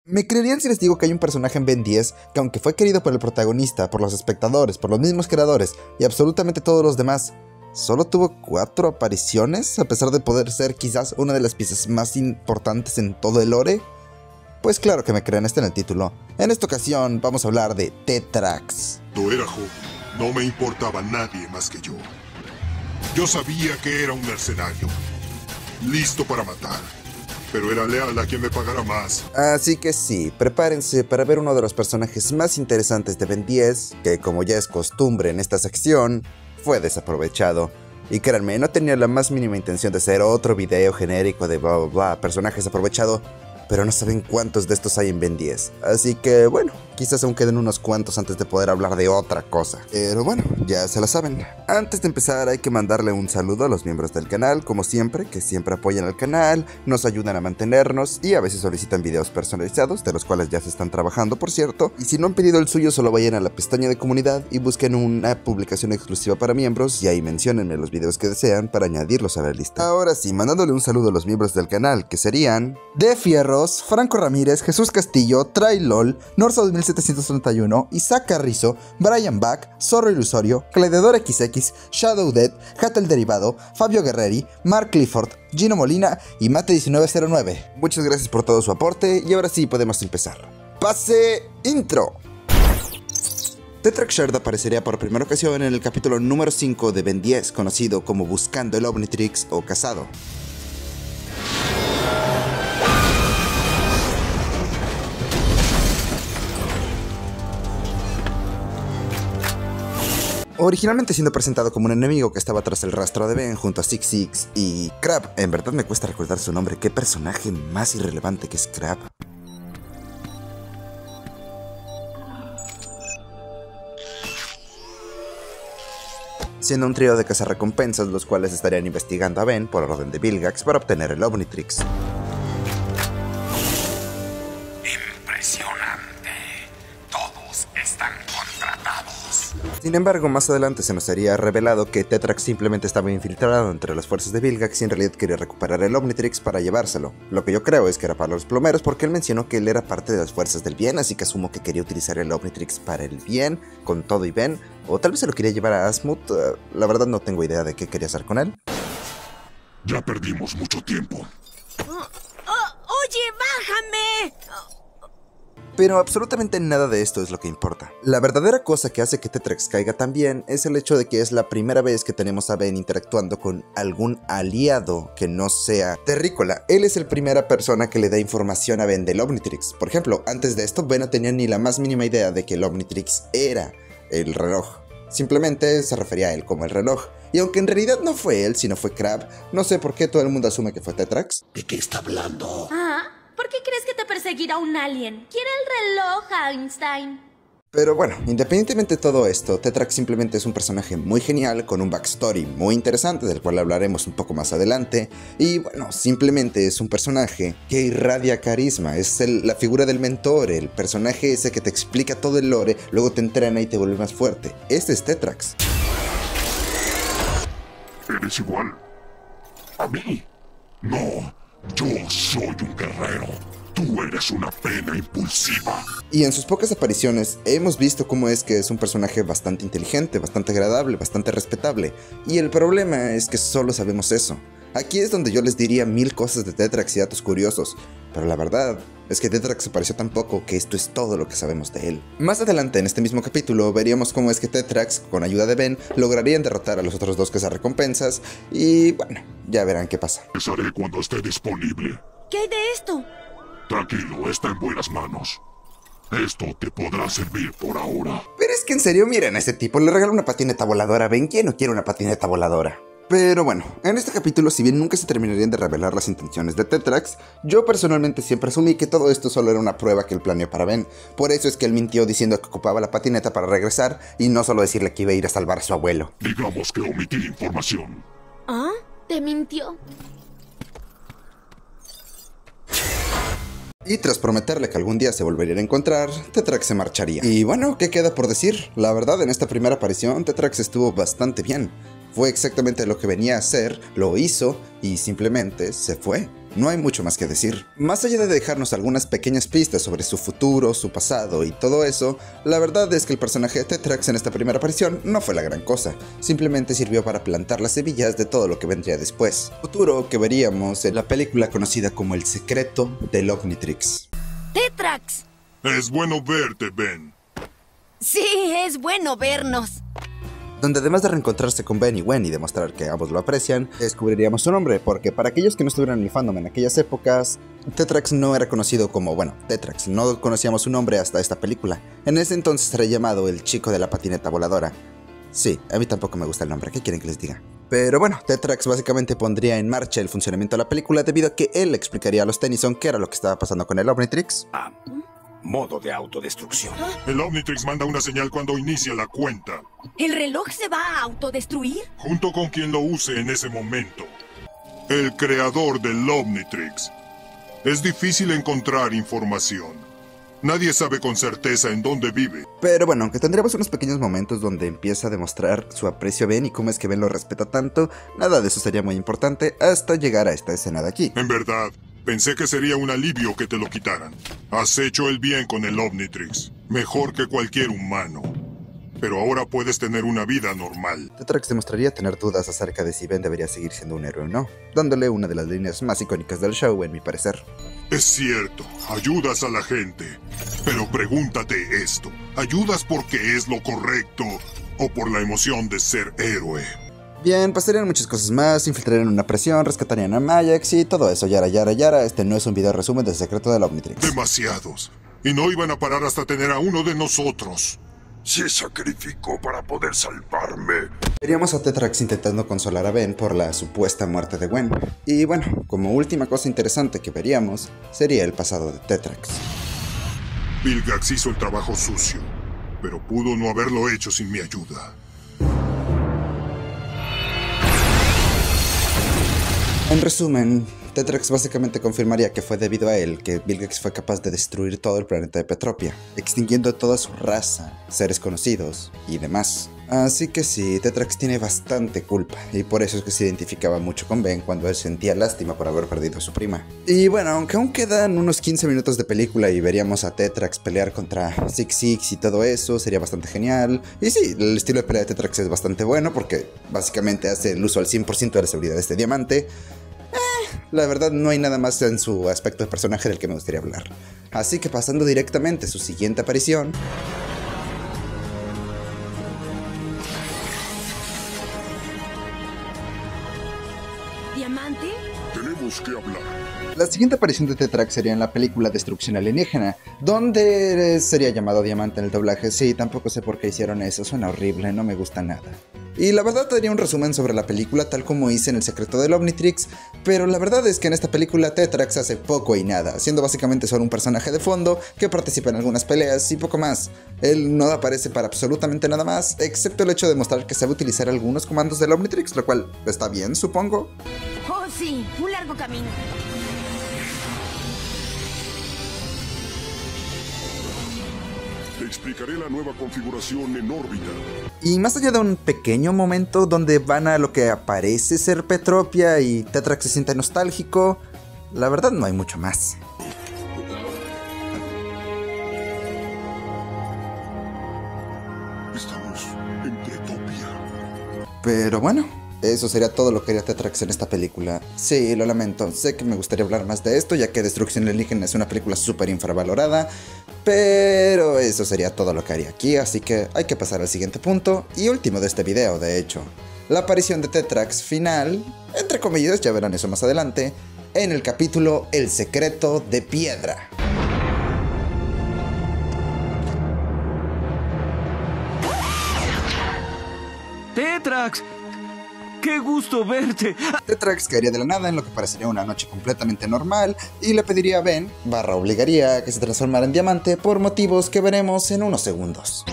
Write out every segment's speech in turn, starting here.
¿Me creerían si les digo que hay un personaje en Ben 10 que, aunque fue querido por el protagonista, por los espectadores, por los mismos creadores y absolutamente todos los demás, solo tuvo 4 apariciones a pesar de poder ser quizás una de las piezas más importantes en todo el lore? Pues claro que me creen, está en el título. En esta ocasión vamos a hablar de Tetrax. Cuando era joven, no me importaba nadie más que yo. Yo sabía que era un mercenario, listo para matar, pero era leal a quien me pagara más. Así que sí, prepárense para ver uno de los personajes más interesantes de Ben 10, que como ya es costumbre en esta sección, fue desaprovechado. Y créanme, no tenía la más mínima intención de hacer otro video genérico de bla bla bla, personajes aprovechados, pero no saben cuántos de estos hay en Ben 10. Así que bueno, quizás aún queden unos cuantos antes de poder hablar de otra cosa. Pero bueno, ya se la saben. Antes de empezar hay que mandarle un saludo a los miembros del canal, como siempre, que siempre apoyan al canal, nos ayudan a mantenernos y a veces solicitan videos personalizados, de los cuales ya se están trabajando, por cierto. Y si no han pedido el suyo, solo vayan a la pestaña de comunidad y busquen una publicación exclusiva para miembros y ahí menciónenme los videos que desean para añadirlos a la lista. Ahora sí, mandándole un saludo a los miembros del canal, que serían De Fierros, Franco Ramírez, Jesús Castillo, Trailol, Norsa 2731, Isaac Carrizo, Brian Bach, Zorro Ilusorio, Clededor XX, Shadow Dead, Hatel Derivado, Fabio Guerreri, Mark Clifford, Gino Molina y Mate1909. Muchas gracias por todo su aporte y ahora sí podemos empezar. ¡Pase intro! Tetrax Shard aparecería por primera ocasión en el capítulo número 5 de Ben 10, conocido como Buscando el Omnitrix o Cazado. Originalmente siendo presentado como un enemigo que estaba tras el rastro de Ben junto a Six Six y Crab. En verdad me cuesta recordar su nombre, qué personaje más irrelevante que es Crab. Siendo un trío de cazarrecompensas los cuales estarían investigando a Ben por orden de Vilgax para obtener el Omnitrix. Sin embargo, más adelante se nos sería revelado que Tetrax simplemente estaba infiltrado entre las fuerzas de Vilgax y en realidad quería recuperar el Omnitrix para llevárselo. Lo que yo creo es que era para los plomeros porque él mencionó que él era parte de las fuerzas del bien, así que asumo que quería utilizar el Omnitrix para el bien, con todo y Ben, o tal vez se lo quería llevar a Asmuth, la verdad no tengo idea de qué quería hacer con él. Ya perdimos mucho tiempo. ¡Oye, bájame! Pero absolutamente nada de esto es lo que importa. La verdadera cosa que hace que Tetrax caiga tan bien es el hecho de que es la primera vez que tenemos a Ben interactuando con algún aliado que no sea terrícola. Él es la primera persona que le da información a Ben del Omnitrix. Por ejemplo, antes de esto Ben no tenía ni la más mínima idea de que el Omnitrix era el reloj. Simplemente se refería a él como el reloj. Y aunque en realidad no fue él, sino fue Crab, no sé por qué todo el mundo asume que fue Tetrax. ¿De qué está hablando? ¿Por qué crees que te perseguirá un alien? Quiere el reloj, Einstein. Pero bueno, independientemente de todo esto, Tetrax simplemente es un personaje muy genial, con un backstory muy interesante, del cual hablaremos un poco más adelante. Y bueno, simplemente es un personaje que irradia carisma, es la figura del mentor, el personaje ese que te explica todo el lore, luego te entrena y te vuelve más fuerte. Este es Tetrax. ¿Eres igual a mí? No, yo soy un guerrero. Tú eres una pena impulsiva. Y en sus pocas apariciones hemos visto cómo es que es un personaje bastante inteligente, bastante agradable, bastante respetable. Y el problema es que solo sabemos eso. Aquí es donde yo les diría 1000 cosas de Tetrax y datos curiosos, pero la verdad es que Tetrax apareció tan poco que esto es todo lo que sabemos de él. Más adelante en este mismo capítulo veríamos cómo es que Tetrax, con ayuda de Ben, lograrían derrotar a los otros dos cazarrecompensas y bueno, ya verán qué pasa. Regresaré cuando esté disponible. ¿Qué hay de esto? Tranquilo, está en buenas manos. Esto te podrá servir por ahora. Pero es que en serio, miren a ese tipo, le regala una patineta voladora a Ben. ¿Quién no quiere una patineta voladora? Pero bueno, en este capítulo, si bien nunca se terminarían de revelar las intenciones de Tetrax, yo personalmente siempre asumí que todo esto solo era una prueba que él planeó para Ben. Por eso es que él mintió diciendo que ocupaba la patineta para regresar y no solo decirle que iba a ir a salvar a su abuelo. Digamos que omití información. ¿Ah? ¿Te mintió? Y tras prometerle que algún día se volverían a encontrar, Tetrax se marcharía. Y bueno, ¿qué queda por decir? La verdad, en esta primera aparición, Tetrax estuvo bastante bien. Fue exactamente lo que venía a hacer, lo hizo y simplemente se fue. no hay mucho más que decir. Más allá de dejarnos algunas pequeñas pistas sobre su futuro, su pasado y todo eso, la verdad es que el personaje de Tetrax en esta primera aparición no fue la gran cosa, simplemente sirvió para plantar las semillas de todo lo que vendría después. Futuro que veríamos en la película conocida como El secreto del Omnitrix. ¡Tetrax! Es bueno verte, Ben. Sí, es bueno vernos. Donde además de reencontrarse con Ben y Gwen y demostrar que ambos lo aprecian, descubriríamos su nombre, porque para aquellos que no estuvieran en el fandom en aquellas épocas, Tetrax no era conocido como, Tetrax, no conocíamos su nombre hasta esta película. En ese entonces era llamado el chico de la patineta voladora. Sí, a mí tampoco me gusta el nombre, ¿qué quieren que les diga? Pero bueno, Tetrax básicamente pondría en marcha el funcionamiento de la película debido a que él explicaría a los Tennyson qué era lo que estaba pasando con el Omnitrix. Modo de autodestrucción. El Omnitrix manda una señal cuando inicia la cuenta, ¿El reloj se va a autodestruir? junto con quien lo use en ese momento. El creador del Omnitrix. Es difícil encontrar información. Nadie sabe con certeza en dónde vive. Pero bueno, aunque tendríamos unos pequeños momentos donde empieza a demostrar su aprecio a Ben y cómo es que Ben lo respeta tanto, nada de eso sería muy importante hasta llegar a esta escena de aquí. En verdad, pensé que sería un alivio que te lo quitaran. Has hecho el bien con el Omnitrix, mejor que cualquier humano. Pero ahora puedes tener una vida normal. Tetrax demostraría tener dudas acerca de si Ben debería seguir siendo un héroe o no, dándole una de las líneas más icónicas del show, en mi parecer. Es cierto, ayudas a la gente. Pero pregúntate esto, ¿ayudas porque es lo correcto o por la emoción de ser héroe? Bien, pasarían muchas cosas más, infiltrarían una presión, rescatarían a Majax y todo eso, yara. Este no es un video resumen del secreto del Omnitrix. Demasiados. Y no iban a parar hasta tener a uno de nosotros. Se sacrificó para poder salvarme. Veríamos a Tetrax intentando consolar a Ben por la supuesta muerte de Gwen. Y bueno, como última cosa interesante que veríamos, sería el pasado de Tetrax. Vilgax hizo el trabajo sucio, pero pudo no haberlo hecho sin mi ayuda. En resumen, Tetrax básicamente confirmaría que fue debido a él que Vilgax fue capaz de destruir todo el planeta de Petropia, extinguiendo toda su raza, seres conocidos y demás. Así que sí, Tetrax tiene bastante culpa, y por eso es que se identificaba mucho con Ben cuando él sentía lástima por haber perdido a su prima. Y bueno, aunque aún quedan unos 15 minutos de película y veríamos a Tetrax pelear contra Six Six y todo eso, sería bastante genial. Y sí, el estilo de pelea de Tetrax es bastante bueno porque básicamente hace el uso al 100% de la seguridad de este diamante. La verdad no hay nada más en su aspecto de personaje del que me gustaría hablar. Así que pasando directamente a su siguiente aparición... ¿Diamante? Tenemos que hablar. La siguiente aparición de Tetrax sería en la película Destrucción Alienígena, donde sería llamado Diamante en el doblaje. Sí, tampoco sé por qué hicieron eso, suena horrible, no me gusta nada. Y la verdad te daría un resumen sobre la película tal como hice en El secreto del Omnitrix, pero la verdad es que en esta película Tetrax hace poco y nada, siendo básicamente solo un personaje de fondo que participa en algunas peleas y poco más. Él no aparece para absolutamente nada más, excepto el hecho de mostrar que sabe utilizar algunos comandos del Omnitrix, lo cual está bien, supongo. Oh, sí, un largo camino. Te explicaré la nueva configuración en órbita. Y más allá de un pequeño momento donde van a lo que parece ser Petropia y Tetrax se siente nostálgico, la verdad no hay mucho más. Estamos en Petropia. Pero bueno, eso sería todo lo que haría Tetrax en esta película. Sí, lo lamento, sé que me gustaría hablar más de esto, ya que Destrucción Alienígena es una película súper infravalorada, pero eso sería todo lo que haría aquí, así que hay que pasar al siguiente punto, y último de este video, de hecho. La aparición de Tetrax final, entre comillas, ya verán eso más adelante, en el capítulo El secreto de piedra. ¡Tetrax! ¡Qué gusto verte! Tetrax caería de la nada en lo que parecería una noche completamente normal y le pediría a Ben, obligaría a que se transformara en diamante por motivos que veremos en unos segundos.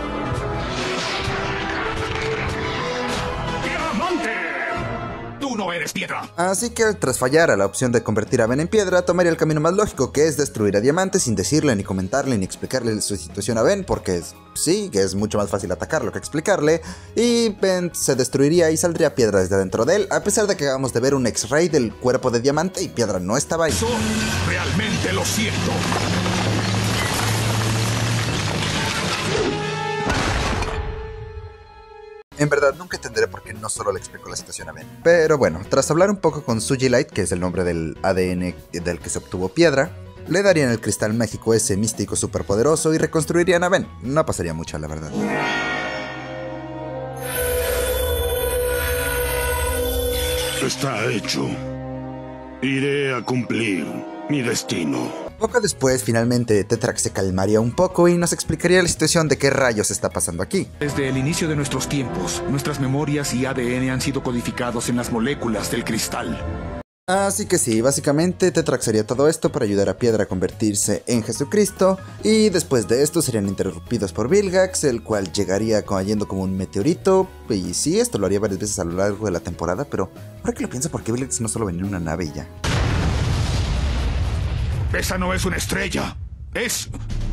¡Diamante! Tú no eres piedra. Así que tras fallar a la opción de convertir a Ben en piedra, tomaría el camino más lógico, que es destruir a Diamante sin decirle, ni comentarle, ni explicarle su situación a Ben, porque sí, que es mucho más fácil atacarlo que explicarle, y Ben se destruiría y saldría piedra desde dentro de él, a pesar de que acabamos de ver un X-ray del cuerpo de Diamante y piedra no estaba ahí. Eso realmente lo siento. En verdad, nunca entenderé por qué no solo le explico la situación a Ben. Pero bueno, tras hablar un poco con Suji Light, que es el nombre del ADN del que se obtuvo piedra, le darían el cristal mágico ese místico superpoderoso y reconstruirían a Ben. No pasaría mucho, la verdad. Está hecho. Iré a cumplir mi destino. Poco después, finalmente, Tetrax se calmaría un poco y nos explicaría la situación de qué rayos está pasando aquí. Desde el inicio de nuestros tiempos, nuestras memorias y ADN han sido codificados en las moléculas del cristal. Así que sí, básicamente Tetrax haría todo esto para ayudar a Piedra a convertirse en Jesucristo, y después de esto serían interrumpidos por Vilgax, el cual llegaría cayendo como un meteorito, y sí, esto lo haría varias veces a lo largo de la temporada, pero ahora que lo pienso, ¿por qué Vilgax no solo venía en una nave y ya? Esa no es una estrella. Es...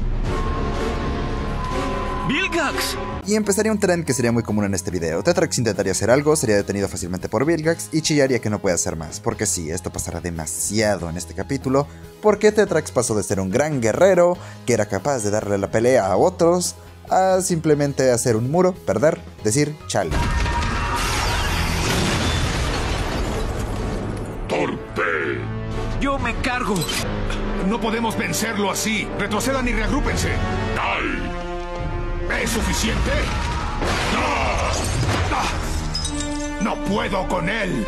¡Vilgax! Y empezaría un trend que sería muy común en este video. Tetrax intentaría hacer algo, sería detenido fácilmente por Vilgax y chillaría que no puede hacer más. Porque sí, esto pasará demasiado en este capítulo, porque Tetrax pasó de ser un gran guerrero, que era capaz de darle la pelea a otros, a simplemente hacer un muro, perder, decir chale. torpe. ¡Yo me cargo! No podemos vencerlo así. Retrocedan y reagrúpense. ¡Ay! ¿Es suficiente? ¡No puedo con él!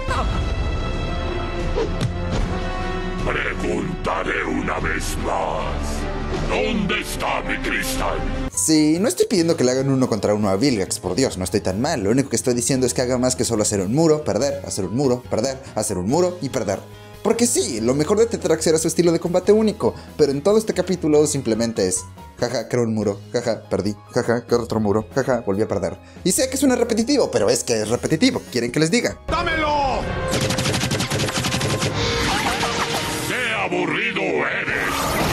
Preguntaré una vez más. ¿Dónde está mi cristal? Sí, no estoy pidiendo que le hagan uno contra uno a Vilgax, por Dios, no estoy tan mal. Lo único que estoy diciendo es que haga más que solo hacer un muro, perder, hacer un muro, perder, hacer un muro y perder. Porque sí, lo mejor de Tetrax era su estilo de combate único, pero en todo este capítulo simplemente es jaja, creo un muro, jaja, perdí, jaja, creo otro muro, jaja, volví a perder. Y sé que suena repetitivo, pero es que es repetitivo, ¿quieren que les diga? ¡Dámelo! ¡Qué aburrido eres!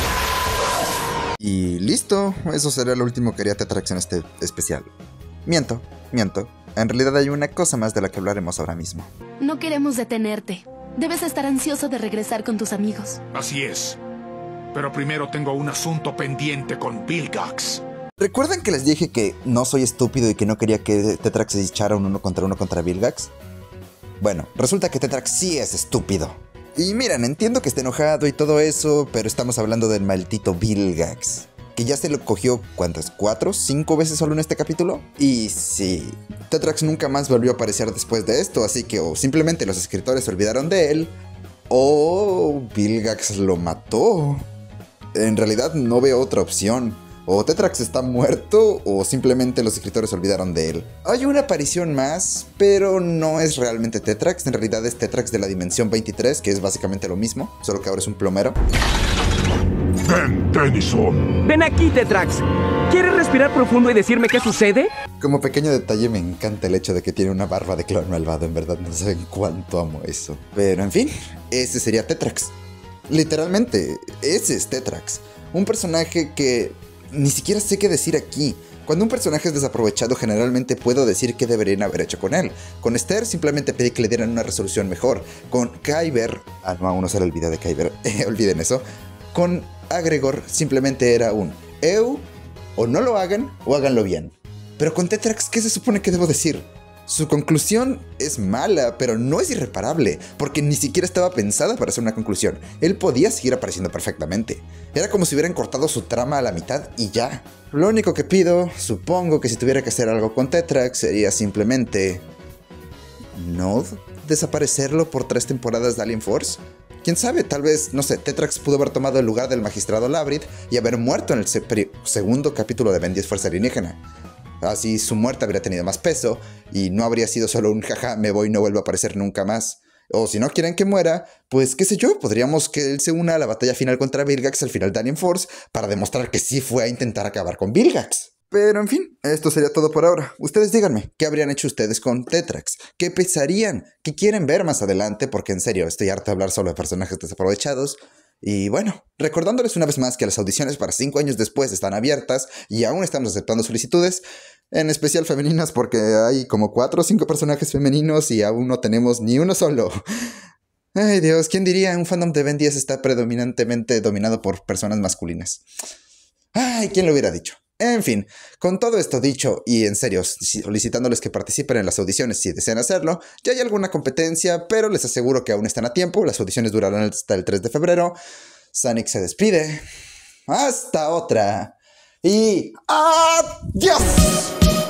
Y listo, eso será lo último que haría Tetrax en este especial. Miento. En realidad hay una cosa más de la que hablaremos ahora mismo. No queremos detenerte. Debes estar ansioso de regresar con tus amigos. Así es. Pero primero tengo un asunto pendiente con Vilgax. ¿Recuerdan que les dije que no soy estúpido y que no quería que Tetrax se echara un uno contra Vilgax? Bueno, resulta que Tetrax sí es estúpido. Y miren, entiendo que esté enojado y todo eso, pero estamos hablando del maldito Vilgax, que ya se lo cogió, ¿cuántas? ¿4? ¿5 veces solo en este capítulo? Y sí, Tetrax nunca más volvió a aparecer después de esto, así que o simplemente los escritores se olvidaron de él, o Vilgax lo mató. En realidad no veo otra opción. O Tetrax está muerto, o simplemente los escritores se olvidaron de él. Hay una aparición más, pero no es realmente Tetrax. En realidad es Tetrax de la dimensión 23, que es básicamente lo mismo, solo que ahora es un plomero. Ken Tennyson. Ven aquí, Tetrax. ¿Quieres respirar profundo y decirme qué sucede? Como pequeño detalle me encanta el hecho de que tiene una barba de clon malvado. En verdad no saben cuánto amo eso. Pero en fin, ese sería Tetrax. Literalmente, ese es Tetrax. Un personaje que ni siquiera sé qué decir aquí. Cuando un personaje es desaprovechado, generalmente puedo decir qué deberían haber hecho con él. Con Esther simplemente pedí que le dieran una resolución mejor. Con Kyber... no, aún no se le olvida de Kyber. Olviden eso. Con Agregor simplemente era un o no lo hagan o háganlo bien. Pero con Tetrax, ¿qué se supone que debo decir? Su conclusión es mala, pero no es irreparable, porque ni siquiera estaba pensada para hacer una conclusión. Él podía seguir apareciendo perfectamente. Era como si hubieran cortado su trama a la mitad y ya. Lo único que pido, supongo que si tuviera que hacer algo con Tetrax, sería simplemente... ¿no desaparecerlo por 3 temporadas de Alien Force? ¿Quién sabe? Tal vez, no sé, Tetrax pudo haber tomado el lugar del magistrado Labrid y haber muerto en el segundo capítulo de Ben 10 Fuerza Alienígena. Así su muerte habría tenido más peso y no habría sido solo un jaja, me voy y no vuelvo a aparecer nunca más. O si no quieren que muera, pues qué sé yo, podríamos que él se una a la batalla final contra Vilgax al final de Alien Force para demostrar que sí fue a intentar acabar con Vilgax. Pero en fin, esto sería todo por ahora. Ustedes díganme, ¿qué habrían hecho ustedes con Tetrax? ¿Qué pensarían? ¿Qué quieren ver más adelante? Porque en serio, estoy harto de hablar solo de personajes desaprovechados. Y bueno, recordándoles una vez más que las audiciones para 5 años después están abiertas y aún estamos aceptando solicitudes, en especial femeninas porque hay como 4 o 5 personajes femeninos y aún no tenemos ni uno solo. Ay Dios, ¿quién diría? Un fandom de Ben 10 está predominantemente dominado por personas masculinas. Ay, ¿quién lo hubiera dicho? En fin, con todo esto dicho y en serio, solicitándoles que participen en las audiciones si desean hacerlo, ya hay alguna competencia, pero les aseguro que aún están a tiempo, las audiciones durarán hasta el 3 de febrero. Sonic se despide. Hasta otra. Y ¡adiós!